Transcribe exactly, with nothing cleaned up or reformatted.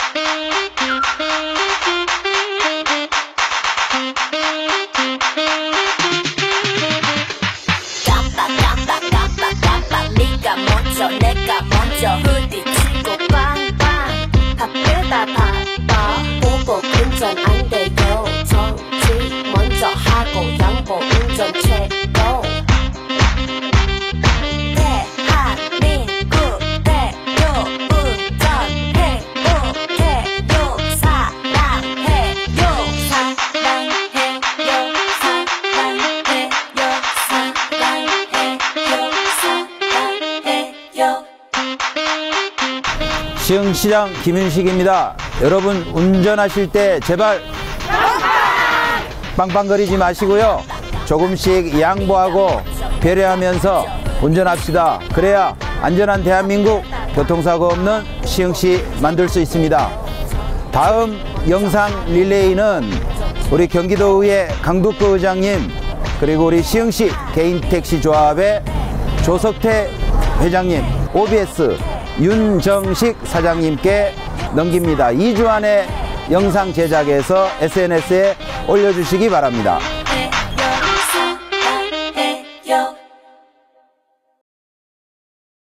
네가 먼저 내가 먼저 부딪히고 빵빵 바쁘다 바빠 보복 운전 안 돼요 정지 먼저 하고 양보 운전 최고 대한민국 대표 운전해요 해요 사랑해요 사랑해요 사랑해요 사랑해요 시흥시장 김윤식입니다. 여러분 운전하실 때 제발 빵빵거리지 마시고요. 조금씩 양보하고 배려하면서 운전합시다. 그래야 안전한 대한민국, 교통사고 없는 시흥시 만들 수 있습니다. 다음 영상 릴레이는 우리 경기도의회 강두구 의장님 그리고 우리 시흥시 개인택시조합의 조석태 회장님, 오비에스 윤정식 사장님께 넘깁니다. 이 주 안에 영상 제작해서 에스엔에스에 올려주시기 바랍니다.